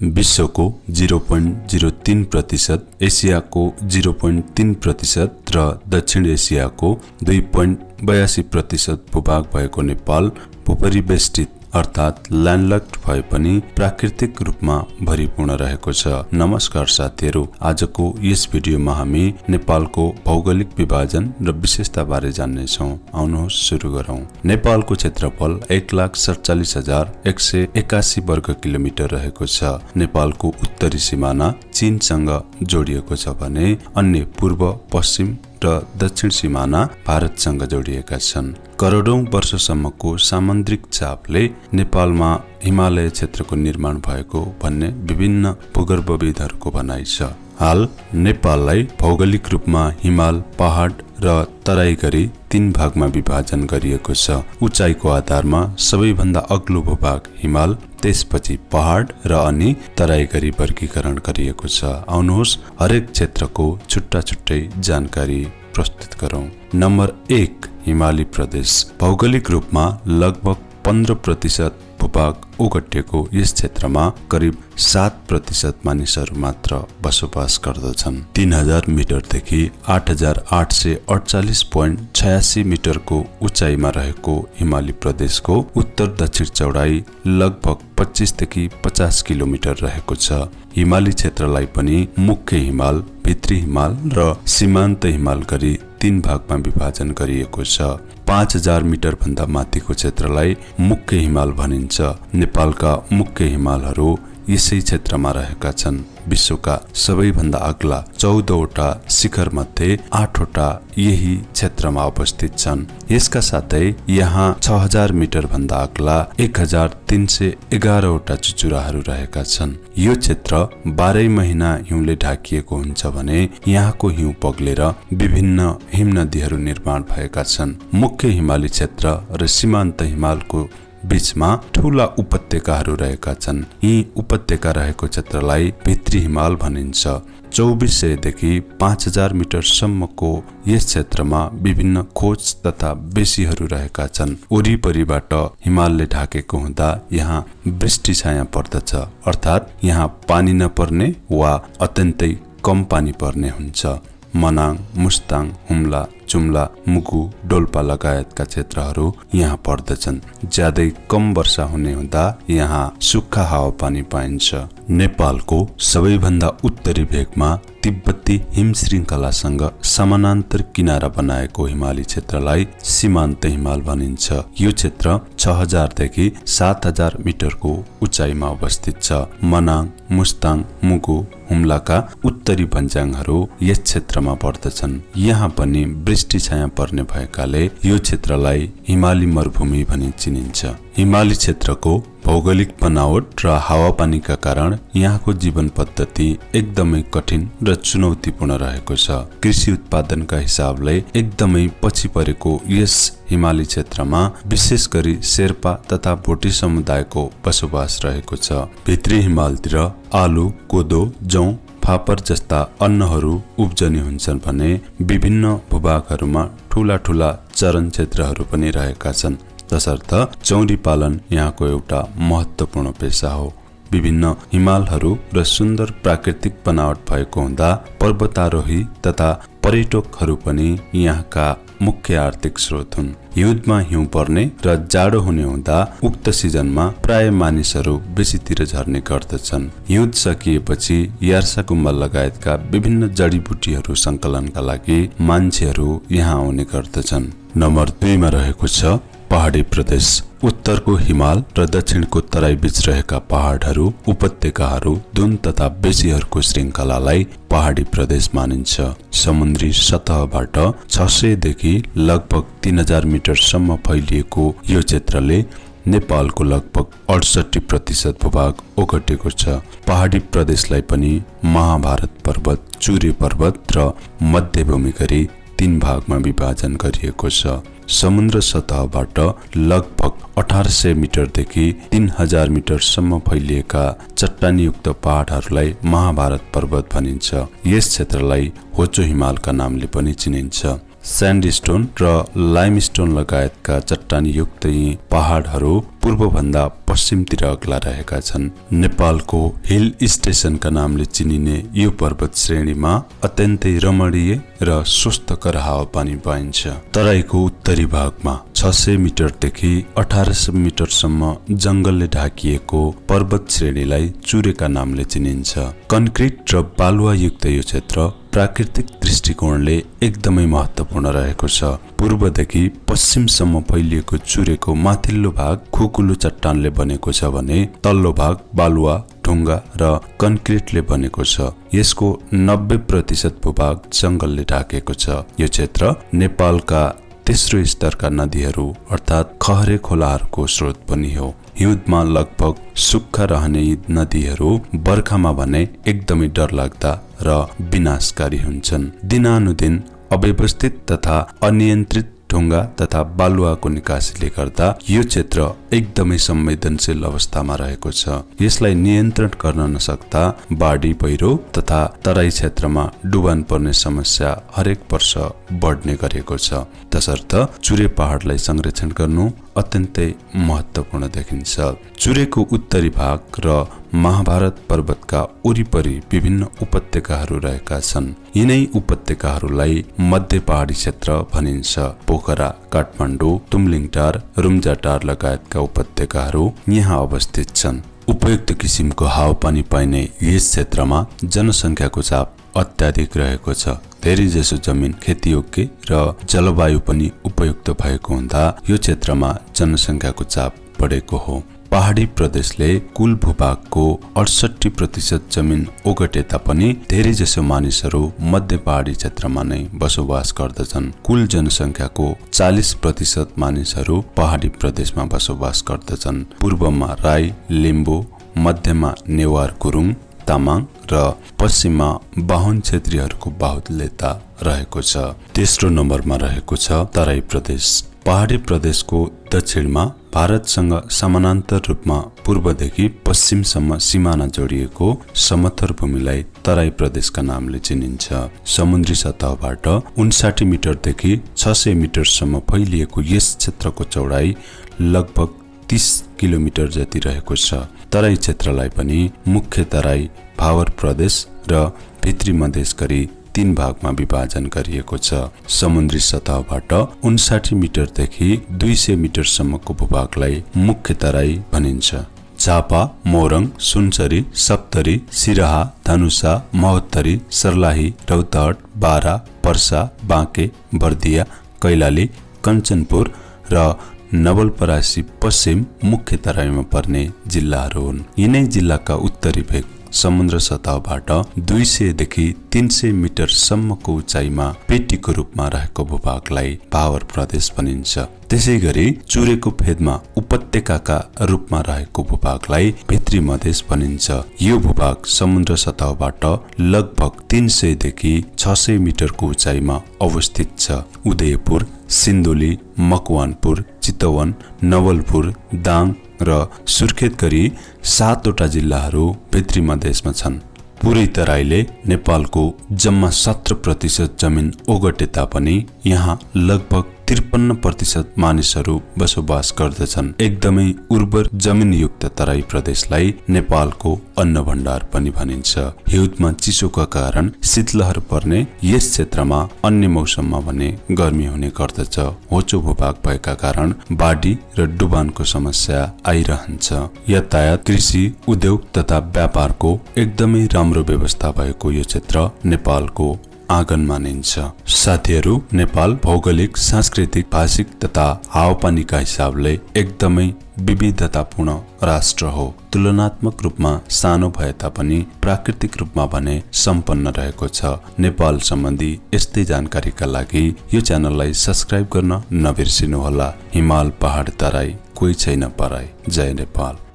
विश्वको 0.03%, एसियाको 0.3% र दक्षिण एसियाको 2.82% भूभाग भएको नेपाल भूपरिवेष्टित अर्थात ल्यान्डलक्ड भए पनि प्राकृतिक रूपमा भरिपूर्ण रहेको छ। नमस्कार साथीहरू, आजको यस भिडियोमा हामी नेपालको भौगोलिक विभाजन र विशेषता बारे जान्ने छौं। आउनुहोस् सुरु गरौं। नेपालको क्षेत्रफल 1,47,181 वर्ग किलोमिटर रहेको छ। नेपालको उत्तरी सिमाना चीनसँग जोडिएको छ भने अन्य पूर्व, पश्चिम र दक्षिण सिमाना भारतसँग जोडिएका छन्। करोडौं वर्षसम्मको सामुद्रिक चापले नेपालमा हिमालय क्षेत्रको निर्माण भएको भन्ने विभिन्न भूगर्भविदहरूको भनाइ छ। हाल नेपाललाई भौगोलिक रूपमा हिमाल, पहाड र तराई गरी 3 भागमा विभाजन गरिएको छ। उचाइको आधारमा सबैभन्दा अग्लो भूभाग हिमाल, त्यसपछि पहाड र अनि तराई गरी वर्गीकरण गरिएको छ। आउनुहोस् हरेक क्षेत्रको छुट्टा-छुट्टै जानकारी प्रस्तुत गरौं। नम्बर 1, हिमाली प्रदेश। भौगोलिक रूपमा लगभग 15% भूभाग ओगटेको यस क्षेत्रमा करिब 7% मानिसहरू मात्र बसोबास गर्दछन्। 3000 मिटरदेखि 8848.86 मिटरको उचाइमा रहेको हिमाली प्रदेशको उत्तर दक्षिण चौडाई लगभग 25 देखि 50 किलोमिटर रहेको छ। हिमाली क्षेत्रलाई पनि मुख्य हिमाल, भित्री हिमाल र सीमान्त हिमाल गरी 3 भागमा विभाजन गरिएको छ। 5000 मिटर भन्दा माथिको क्षेत्रलाई मुख्य हिमाल भनिन्छ। नेपालका मुख्य हिमालहरू यसै क्षेत्रमा रहेका छन्। विश्वका सबैभन्दा अग्ला 14वटा शिखर मध्ये 8वटा यही क्षेत्रमा अवस्थित छन्। यसका साथै यहाँ 6000 मिटर भन्दा अग्ला 1311वटा चुचुराहरू रहेका छन्। यो क्षेत्र 12 महिना हिउँले ढाकिएको हुन्छ भने यहाँको हिउँ पग्लेर विभिन्न हिमनदीहरू निर्माण भएका छन्। मुख्य हिमाली क्षेत्र र सीमान्त हिमालको बीचमा ठूला उपत्यकाहरू रहेका छन्। यी उपत्यका रहेको क्षेत्रलाई भित्री हिमाल भनिन्छ। 2400 देखि 5000 मिटर सम्मको यस क्षेत्रमा विभिन्न खोज तथा बेसीहरू रहेका छन्। वरिपरिबाट हिमालले ढाकेको हुँदा यहाँ वृष्टि छाया पर्दछ, अर्थात् यहाँ पानी नपर्ने वा अत्यन्तै कम पानी पर्ने हुन्छ। मनाङ, मुस्ताङ, हुम्ला, जुम्ला, मुगु, डोल्पा लगायतका क्षेत्रहरू यहाँ पर्दछन्। ज्यादै कम वर्षा हुने हुँदा यहाँ सुक्खा हावापानी पाइन्छ। नेपालको सबैभन्दा उत्तरी भेगमा तिब्बती हिम श्रृङ्खलासँग समानान्तर किनारा बनाएको हिमाली क्षेत्रलाई सीमान्त हिमाल भनिन्छ। यो क्षेत्र 6000 देखि 7000 मिटरको उचाइमा अवस्थित छ। मनाङ, मुस्ताङ, मुगु, हुम्लाका उत्तरी भन्ज्याङहरू यस क्षेत्रमा पर्दछन्। यहाँ पनि वृष्टि छाया पर्ने भएकाले यो क्षेत्रलाई हिमाली मरुभूमि भनी चिनिन्छ। हिमाली क्षेत्रको भौगोलिक बनावट र हावापानीका कारण यहाँको जीवन पद्धति एकदमै कठिन र चुनौतीपूर्ण रहेको छ। कृषि उत्पादनका हिसाबले एकदमै पछि परेको यस हिमाली क्षेत्रमा विशेष गरी शेर्पा तथा भोटे समुदायको बसोबास रहेको छ। भित्री हिमालतिर आलु, कोदो, जौ, फापर जस्ता अन्नहरू उब्जनी हुन्छन् भने विभिन्न भूभागहरूमा ठूला ठूला चरण क्षेत्रहरू पनि रहेका छन्। तसर्थ चौरी पालन यहाँको एउटा महत्त्वपूर्ण पेशा हो। विभिन्न हिमालहरू र सुन्दर प्राकृतिक बनावट भएको हुँदा पर्वतारोही तथा पर्यटकहरू पनि यहाँका मुख्य आर्थिक स्रोत हुन्। हिउँदमा हिउँ पर्ने र जाडो हुने हुँदा उक्त सिजनमा प्राय मानिसहरू बेसीतिर झर्ने गर्दछन्। हिउँद सकिएपछि यार्सा गुम्बा लगायतका विभिन्न जडीबुटीहरू संकलनका लागि मान्छेहरू यहाँ आउने गर्दछन्। नम्बर 2 मा रहेको छ पहाडी प्रदेश। उत्तरको हिमाल र दक्षिणको तराई बीच रहेका पहाडहरू, उपत्यकाहरू, दुन तथा बेसीहरूको श्रृङ्खलालाई पहाडी प्रदेश मानिन्छ। समुद्री सतहबाट 600 देखि लगभग 3000 मिटरसम्म फैलिएको यो क्षेत्रले नेपालको लगभग 68% भूभाग ओगटेको छ। पहाडी प्रदेशलाई पनि महाभारत पर्वत, चुरे पर्वत र मध्यभूमि गरी 3 भागमा विभाजन गरिएको छ। समुद्र सतहबाट लगभग 1800 मिटरदेखि 3000 मिटरसम्म फैलिएका चट्टानीयुक्त पहाडहरूलाई महाभारत पर्वत भनिन्छ। यस क्षेत्रलाई होचो हिमालका नामले पनि चिनिन्छ। स्यान्डस्टोन र लाइमस्टोन लगायतका चट्टानीयुक्त यी पहाडहरू पूर्वभन्दा पश्चिमतिर अग्ला रहेका छन्। नेपालको हिल स्टेशनका नामले चिनिने यो पर्वत श्रेणीमा अत्यन्तै रमणीय र स्वस्थकर हावापानी पाइन्छ। तराईको उत्तरी भागमा 600 मिटरदेखि 1800 मिटरसम्म जंगलले ढाकिएको पर्वत श्रेणीलाई चुरेका नामले चिनिन्छ। कन्क्रिट र बालुवायुक्त यो क्षेत्र प्राकृतिक दृष्टिकोणले एकदमै महत्त्वपूर्ण रहेको छ। पूर्वदेखि पश्चिमसम्म फैलिएको चुरेको माथिल्लो भाग खुकुलो चट्टानले बनेको छ भने तल्लो भाग बालुवा, ढुङ्गा र कन्क्रिटले बनेको छ। यसको 90% भूभाग जंगलले ढाकेको छ। यो क्षेत्र नेपालका तेस्रो स्तरका नदीहरू अर्थात् खहरे खोलाहरूको स्रोत पनि हो। हिउँदमा लगभग सुक्खा रहने यी नदीहरू बर्खामा भने एकदमै डरलाग्दा र विनाशकारी हुन्छन्। दिनानुदिन अव्यवस्थित तथा अनियन्त्रित ढुङ्गा तथा बालुवाको निकासीले गर्दा यो क्षेत्र एकदमै संवेदनशील अवस्थामा रहेको छ। यसलाई नियन्त्रण गर्न नसक्दा बाढी, पहिरो तथा तराई क्षेत्रमा डुबान पर्ने समस्या हरेक वर्ष बढ्ने गरेको छ। तसर्थ चुरे पहाडलाई संरक्षण गर्नु अत्यन्तै महत्त्वपूर्ण देखिन्छ। चुरेको उत्तरी भाग र महाभारत पर्वतका वरिपरि विभिन्न उपत्यकाहरू रहेका छन्। यिनै उपत्यकाहरूलाई मध्य पहाडी क्षेत्र भनिन्छ। पोखरा, काठमाडौँ, तुमलिङटार, रुम्जाटार लगायतका उपत्यकाहरू यहाँ अवस्थित छन्। उपयुक्त किसिमको हावापानी पाइने यस क्षेत्रमा जनसङ्ख्याको चाप अत्याधिक रहेको छ। धेरै जसो जमिन खेतीयोग्य र जलवायु पनि उपयुक्त भएको हुँदा यो क्षेत्रमा जनसङ्ख्याको चाप बढेको हो। पहाडी प्रदेशले कुल भूभागको 68% जमिन ओगटे तापनि धेरै जसो मानिसहरू मध्य पहाडी क्षेत्रमा नै बसोबास गर्दछन्। कुल जनसङ्ख्याको 40% मानिसहरू पहाडी प्रदेशमा बसोबास गर्दछन्। पूर्वमा राई, लिम्बू, मध्यमा नेवार, गुरुङ, तामाङ र पश्चिममा बाहुन क्षेत्रीहरूको बाहुल्यता रहेको छ। तेस्रो नम्बरमा रहेको छ तराई प्रदेश। पहाडी प्रदेशको दक्षिणमा भारतसँग समानान्तर रूपमा पूर्वदेखि पश्चिमसम्म सिमाना जोडिएको समथर भूमिलाई तराई प्रदेशका नामले चिनिन्छ। समुद्री सतहबाट 59 मिटरदेखि 600 मिटरसम्म फैलिएको यस क्षेत्रको चौडाइ लगभग 30 किलोमिटर जति रहेको छ। तराई क्षेत्रलाई पनि मुख्य तराई, भावर प्रदेश र भित्री मधेस गरी 3 भागमा विभाजन गरिएको छ। समुद्री सतहबाट 59 मिटरदेखि 200 मिटरसम्मको भूभागलाई मुख्य तराई भनिन्छ। झापा, मोरङ, सुनसरी, सप्तरी, सिराहा, धनुषा, महोत्तरी, सर्लाही, रौतहट, बारा, पर्सा, बाँके, बर्दिया, कैलाली, कञ्चनपुर र नवलपरासी पश्चिम मुख्य तराईमा पर्ने जिल्लाहरू हुन्। यिनै जिल्लाका उत्तरी भेग समुद्र सतहबाट 200 देखि 300 मिटरसम्मको उचाइमा पेटीको रूपमा रहेको भूभागलाई भावर प्रदेश भनिन्छ। त्यसै गरी चुरेको फेदमा उपत्यकाका रूपमा रहेको भूभागलाई भित्री मधेस भनिन्छ। यो भूभाग समुद्र सतहबाट लगभग 300 देखि 600 मिटरको उचाइमा अवस्थित छ। उदयपुर, सिन्धुली, मकवानपुर, चितवन, नवलपुर, दाङ र सुर्खेत गरी 7 वटा जिल्लाहरू भित्री मधेसमा छन्। पुरै तराईले नेपालको जम्मा 17% जमिन ओगटे तापनि यहाँ लगभग 53% मानिसहरू बसोबास गर्दछन्। एकदमै उर्वर जमिनयुक्त तराई प्रदेशलाई नेपालको अन्न भण्डार पनि भनिन्छ। हिउँदमा चिसोका कारण शीतलहर पर्ने यस क्षेत्रमा अन्य मौसममा भने गर्मी हुने गर्दछ। होचो भूभाग भएका कारण बाढी र डुबानको समस्या आइरहन्छ। यातायात, कृषि, उद्योग तथा व्यापारको एकदमै राम्रो व्यवस्था भएको यो क्षेत्र नेपालको आँगन मानिन्छ। साथीहरू, नेपाल भौगोलिक, सांस्कृतिक, भाषिक तथा हावापानीका हिसाबले एकदमै विविधतापूर्ण राष्ट्र हो। तुलनात्मक रूपमा सानो भए तापनि प्राकृतिक रूपमा भने सम्पन्न रहेको छ। नेपाल सम्बन्धी यस्तै जानकारीका लागि यो च्यानललाई सब्स्क्राइब गर्न नबिर्सिनुहोला। हिमाल, पहाड, तराई, कोही छैन पराई। जय नेपाल।